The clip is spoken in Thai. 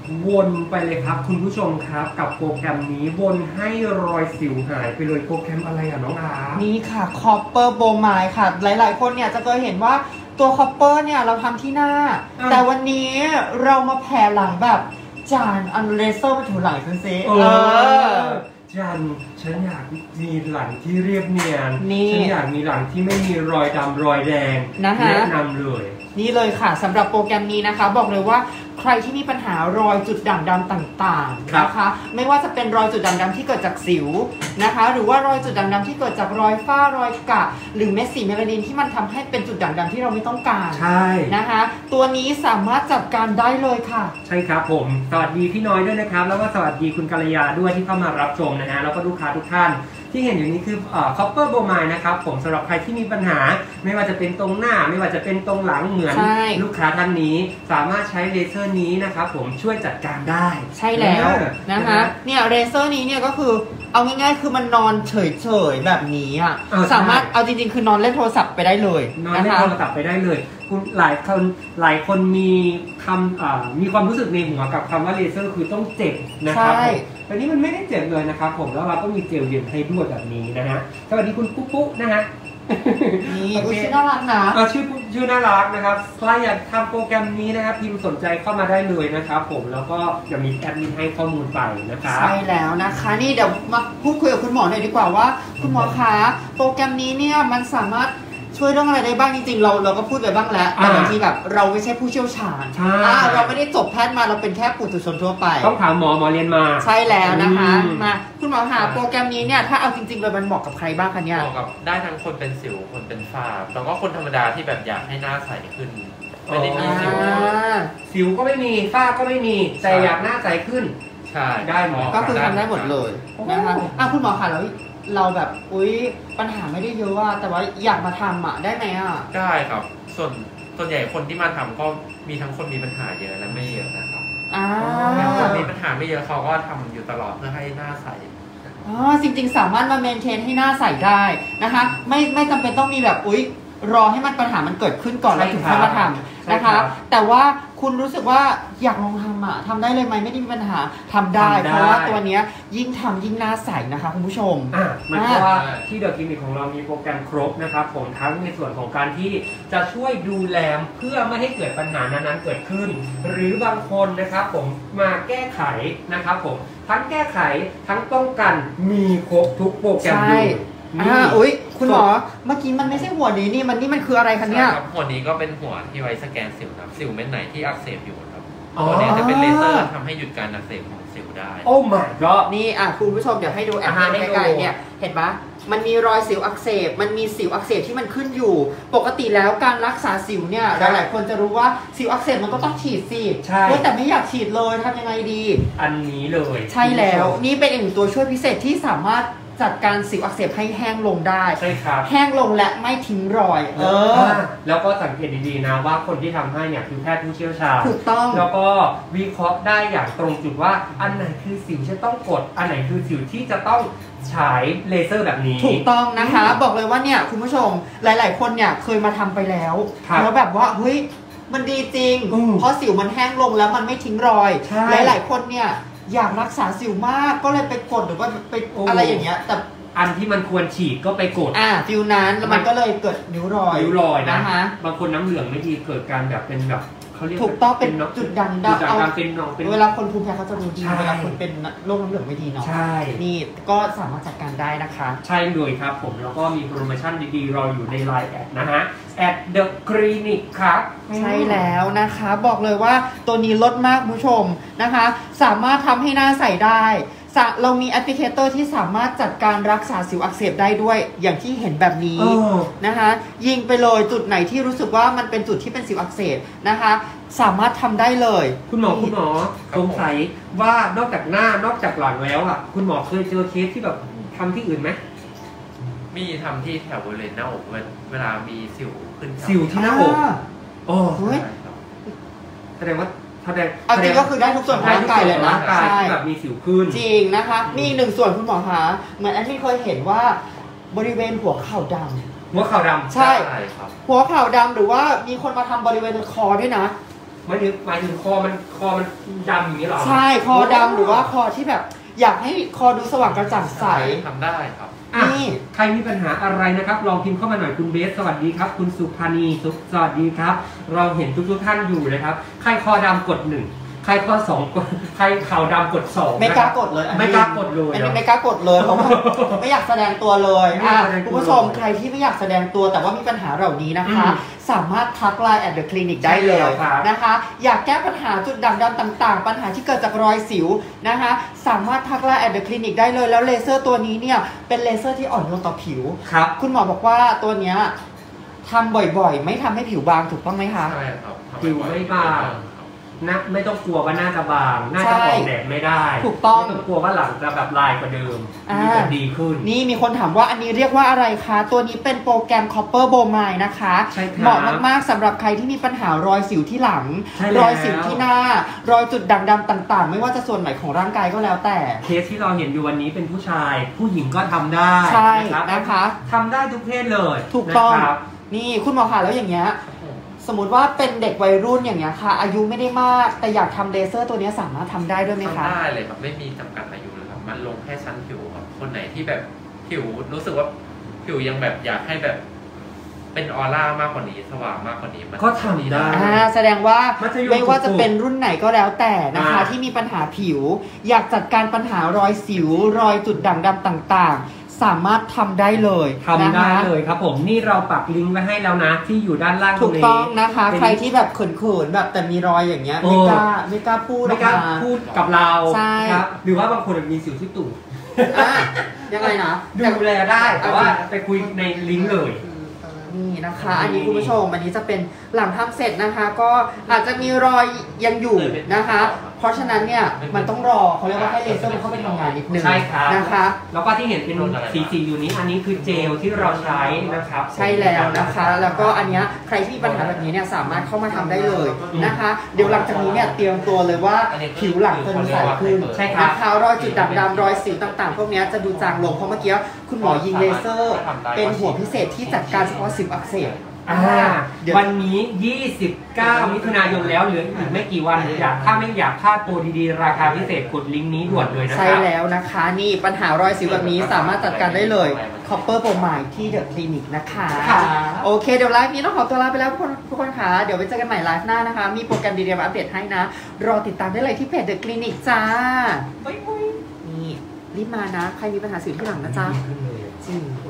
วนไปเลยครับคุณผู้ชมครับกับโปรแกรมนี้วนให้รอยสิวหายไปเลยโปรแกรมอะไรอ่ะน้องอานี่ค่ะคอปเปอร์โบไมด์ค่ะหลายๆคนเนี่ยจะเคยเห็นว่าตัวคอปเปอร์เนี่ยเราทำที่หน้าแต่วันนี้เรามาแผ่หลังแบบจานอันเลเซอร์ไปถูหลังกันซิจันฉันอยากมีหลังที่เรียบเนียนฉันอยากมีหลังที่ไม่มีรอยดำรอยแดงแนะนำเลยนี่เลยค่ะสำหรับโปรแกรมนี้นะคะบอกเลยว่าใครที่มีปัญหารอยจุดด่างดำต่างๆนะคะไม่ว่าจะเป็นรอยจุดด่างดำที่เกิดจากสิวนะคะหรือว่ารอยจุดด่างดำที่เกิดจากรอยฝ้ารอยกระหรือเม็ดสีเมลานินที่มันทำให้เป็นจุดด่างดำที่เราไม่ต้องการใช่นะคะตัวนี้สามารถจัดการได้เลยค่ะใช่ครับผมสวัสดีพี่น้อยด้วยนะครับแล้วก็สวัสดีคุณกัลยาด้วยที่เข้ามารับชมนะฮะแล้วก็ลูกค้าทุกท่านที่เห็นอยู่นี้คือคอปเปอร์โบไมด์นะครับผมสำหรับใครที่มีปัญหาไม่ว่าจะเป็นตรงหน้าไม่ว่าจะเป็นตรงหลังเหมือนลูกค้าท่านนี้สามารถใช้เลเซอร์นี้นะครับผมช่วยจัดการได้ใช่แล้วนะคะเนี่ยเลเซอร์นี้เนี่ยก็คือเอาง่ายๆคือมันนอนเฉยๆแบบนี้อ่ะสามารถเอาจริงๆคือนอนเล่นโทรศัพท์ไปได้เลยนอนเล่นโทรศัพท์ไปได้เลยคุณหลายคนมีมีความรู้สึกในหัวกับคำว่าเลเซอร์คือต้องเจ็บนะครับแต่นี้มันไม่ได้เจ็บเลยนะครับผมแล้วเราก็มีเจลเย็นให้ด้วยแบบนี้นะฮะสวัสดีคุณปุ๊ปุ๊นะฮะนี่ชื่อน่ารักนะชื่อน่ารักนะครับใครอยากทำโปรแกรมนี้นะครับพิมพ์สนใจเข้ามาได้เลยนะครับผมแล้วก็จะมีแอดมินให้ข้อมูลไปนะครับใช่แล้วนะคะนี่เดี๋ยวมาพูดคุยกับคุณหมอหน่อยดีกว่าว่าคุณหมอคะโปรแกรมนี้เนี่ยมันสามารถช่วยเรื่องอะไรได้บ้างจริงๆเราก็พูดไปบ้างแล้วแต่บางทีแบบเราไม่ใช่ผู้เชี่ยวชาญเราไม่ได้จบแพทย์มาเราเป็นแค่ปุถุชนทั่วไปต้องถามหมอเรียนมาใช่แล้วนะคะมาคุณหมอหาโปรแกรมนี้เนี่ยถ้าเอาจริงๆเลยมันเหมาะกับใครบ้างคะเนี่ยเหมาะกับได้ทั้งคนเป็นสิวคนเป็นฝ้าแล้วก็คนธรรมดาที่แบบอยากให้หน้าใสขึ้นไม่ได้มีสิวก็ไม่มีฝ้าก็ไม่มีแต่อยากหน้าใสขึ้นใช่ได้หมอก็คือทำได้หมดเลยนะคะคุณหมอคะแล้วเราแบบปัญหาไม่ได้เยอะว่าแต่ว่าอยากมาทำได้ไหมได้ครับส่วนใหญ่คนที่มาทำก็มีทั้งคนมีปัญหาเยอะและไม่เยอะนะครับคนมีปัญหาไม่เยอะเขาก็ทำอยู่ตลอดเพื่อให้หน้าใสจริงๆสามารถมาเมนเทนให้หน้าใสได้นะคะไม่จำเป็นต้องมีแบบรอให้ปัญหามันเกิดขึ้นก่อนแล้วถึงค่อยมาทำนะคะแต่ว่าคุณรู้สึกว่าอยากลองทำได้เลยไหมไม่ได้มีปัญหาทำได้เพราะว่าตัวนี้ยิ่งทำยิ่งหน้าใสนะคะคุณผู้ชมมันเพราะว่าที่เดอะคลินิกของเรามีโปรแกรมครบนะครับผมทั้งในส่วนของการที่จะช่วยดูแลเพื่อไม่ให้เกิดปัญหานั้นๆเกิดขึ้นหรือบางคนนะครับผมมาแก้ไขนะครับผมทั้งแก้ไขทั้งป้องกันมีครบทุกโปรแกรมเลยคุณหมอเมื่อกี้มันไม่ใช่หัวนี้นี่มันคืออะไรคะเนี่ยหัวนี้ก็เป็นหัวที่ไว้สแกนสิวครับสิวเม็ดไหนที่อักเสบอยู่ครับตัวนี้จะเป็นเลเซอร์ทำให้หยุดการอักเสบของสิวได้โอ้ my god นี่คุณผู้ชมเดี๋ยวให้ดูแอปใกล้ๆเนี่ยเห็นปะมันมีรอยสิวอักเสบมันมีสิวอักเสบที่มันขึ้นอยู่ปกติแล้วการรักษาสิวเนี่ยหลายๆคนจะรู้ว่าสิวอักเสบมันก็ต้องฉีดสิใช่แต่ไม่อยากฉีดเลยทำยังไงดีอันนี้เลยใช่แล้วนี่เป็นอีกตัวช่วยพิเศษที่สามารถจัดการสิวอักเสบให้แห้งลงได้ใช่ครับแห้งลงและไม่ทิ้งรอยแล้วก็สังเกตดีๆนะว่าคนที่ทำให้เนี่ยคือแพทย์ผู้เชี่ยวชาญถูกต้องแล้วก็วิเคราะห์ได้อย่างตรงจุดว่าอันไหนคือสิวที่ต้องกดอันไหนคือสิวที่จะต้องฉายเลเซอร์แบบนี้ถูกต้องนะคะบอกเลยว่าเนี่ยคุณผู้ชมหลายๆคนเนี่ยเคยมาทำไปแล้วแบบว่าเฮ้ยมันดีจริงเพราะสิวมันแห้งลงแล้วมันไม่ทิ้งรอยหลายๆคนเนี่ยอยากรักษาสิวมากก็เลยไปกดหรือว่าไปอะไรอย่างเงี้ยแต่อันที่มันควรฉีดก็ไปกดฟิวนั้นแล้วมันก็เลยเกิดริ้วรอยนะคะบางคนน้ำเหลืองไม่ดีเกิดการแบบเป็นแบบเขาเรียกถูกต้องเป็นจุดด่างดำเป็นเวลาคนภูมิแพ้เขาจะรู้ดีเวลาคนเป็นโรคน้ำเหลืองไม่ดีเนาะใช่นี่ก็สามารถจัดการได้นะคะใช่เลยครับผมแล้วก็มีโปรโมชั่นดีๆรออยู่ในไลน์แอดนะฮะแอดเดอะคลินิกครับใช่แล้วนะคะบอกเลยว่าตัวนี้ลดมากคุณผู้ชมนะคะสามารถทำให้หน้าใสได้เรามีแอปพลิเคเตอร์ที่สามารถจัดการรักษาสิวอักเสบได้ด้วยอย่างที่เห็นแบบนี้นะคะยิงไปเลยจุดไหนที่รู้สึกว่ามันเป็นจุดที่เป็นสิวอักเสบนะคะสามารถทำได้เลยคุณหมอสงสัยว่านอกจากหน้านอกจากหลังแล้วคุณหมอเคยเจอเคสที่แบบทำที่อื่นไหมมีทำที่แถวบริเวณหน้าอกเวลามีสิวขึ้นสิวที่หน้าอกแสดงว่าจริงก็คือได้ทุกส่วนของร่างกายเลยนะใช่แบบมีสิวขึ้นจริงนะคะนี่หนึ่งส่วนคุณหมอคะเหมือนอันที่เคยเห็นว่าบริเวณหัวเข่าดำหัวเข่าดำใช่หัวเข่าดำหรือว่ามีคนมาทำบริเวณคอด้วยนะหมายถึงคอมันดำอย่างนี้หรอใช่คอดำหรือว่าคอที่แบบอยากให้คอดูสว่างกระจ่างใสทำได้ครับนี่ใครมีปัญหาอะไรนะครับลองพิมพ์เข้ามาหน่อยคุณเบสสวัสดีครับคุณสุภานีสวัสดีครับเราเห็นทุกท่านอยู่นะครับใครคอดำกด1ใครข้อ2กดใครขาวดำกด2 ไม่กล้ากดเลยไม่กล้ากดเลยอันนี้ไม่กล้ากดเลยเพราะว่าไม่อยากแสดงตัวเลยคุณผู้ชมใครที่ไม่อยากแสดงตัวแต่ว่ามีปัญหาเหล่านี้นะคะสามารถทักไลน์ @theclinic ได้เลยนะคะอยากแก้ปัญหาจุดด่างดำต่างๆปัญหาที่เกิดจากรอยสิวนะคะสามารถทักไลน์ @theclinic ได้เลยแล้วเลเซอร์ตัวนี้เนี่ยเป็นเลเซอร์ที่อ่อนโยนต่อผิวครับคุณหมอบอกว่าตัวเนี้ยทำบ่อยๆไม่ทำให้ผิวบางถูกต้องไหมคะใช่ครับผิวไม่บางนะไม่ต้องกลัวว่าหน้าจะบางหน้าจะออกแดดไม่ได้ถูกต้องไม่ต้องกลัวว่าหลังจะแบบลายกว่าเดิมจะดีขึ้นนี่มีคนถามว่าอันนี้เรียกว่าอะไรคะตัวนี้เป็นโปรแกรม Copper Bromide นะคะเหมาะมากๆสำหรับใครที่มีปัญหารอยสิวที่หลังรอยสิวที่หน้ารอยจุดด่างดำต่างๆไม่ว่าจะส่วนไหนของร่างกายก็แล้วแต่เคสที่เราเห็นอยู่วันนี้เป็นผู้ชายผู้หญิงก็ทำได้ใช่นะคะทำได้ทุกเพศเลยถูกต้องนี่คุณหมอค่ะแล้วอย่างเงี้ยสมมติว่าเป็นเด็กวัยรุ่นอย่างเงี้ยค่ะอายุไม่ได้มากแต่อยากทำเลเซอร์ตัวนี้สามารถทำได้ด้วยไหมคะทำได้เลยครับไม่มีจำกัดอายุเลยครับมันลงแค่ชั้นผิวครับคนไหนที่แบบผิวรู้สึกว่าผิวยังแบบอยากให้แบบเป็นออร่ามากกว่านี้สว่างมากกว่านี้ก็ทำได้แสดงว่าไม่ว่าจะเป็นรุ่นไหนก็แล้วแต่นะคะที่มีปัญหาผิวอยากจัดการปัญหารอยสิวรอยจุดด่างดำต่างๆสามารถทำได้เลยทำได้เลยครับผมนี่เราปักลิงก์ไว้ให้แล้วนะที่อยู่ด้านล่างถูกต้องนะคะใครที่แบบเขินๆแบบแต่มีรอยอย่างเงี้ยไม่กล้าพูดไม่กล้าพูดกับเราครับหรือว่าบางคนมีสิวที่ตูดยังไงนะดูแลได้แต่ว่าไปคุยในลิงก์เลยนี่นะคะอันนี้คุณผู้ชมอันนี้จะเป็นหลังทำเสร็จนะคะก็อาจจะมีรอยยังอยู่นะคะเพราะฉะนั้นเนี่ยมันต้องรอเขาเรียกว่าให้เลเซอร์มันเข้าไปทำงานนิดนึงใช่ครับนะคะแล้วก็ที่เห็นเป็นสีอยู่นี้อันนี้คือเจลที่เราใช้นะครับใช่แล้วนะคะแล้วก็อันนี้ใครที่มีปัญหาแบบนี้เนี่ยสามารถเข้ามาทำได้เลยนะคะเดี๋ยวหลังจากนี้เนี่ยเตรียมตัวเลยว่าผิวหลังจะดูใสขึ้นนะคะรอยจุดด่างดำรอยสิวต่างๆพวกนี้จะดูจางลงเพราะเมื่อกี้คุณหมอยิงเลเซอร์เป็นหัวพิเศษที่จัดการเฉพาะสิวอักเสบวันนี้ 29 มิถุนายนแล้วเหลืออีกไม่กี่วันถ้าไม่อยากพลาดโปรดีๆราคาพิเศษกดลิงก์นี้ด่วนเลยนะครับใช่แล้วนะคะนี่ปัญหารอยสิวแบบนี้สามารถจัดการได้เลย Copper Bromide ที่ The Clinic นะคะโอเคเดี๋ยวไลฟ์นี้ต้องขอตัวลาไปแล้วทุกคนค่ะเดี๋ยวไปเจอกันใหม่ไลฟ์หน้านะคะมีโปรแกรมดีๆมาอัปเดตให้นะรอติดตามได้เลยที่เพจ The Clinic จ้านี่รีบมานะใครมีปัญหาสิวที่หลังนะจ๊ะจริง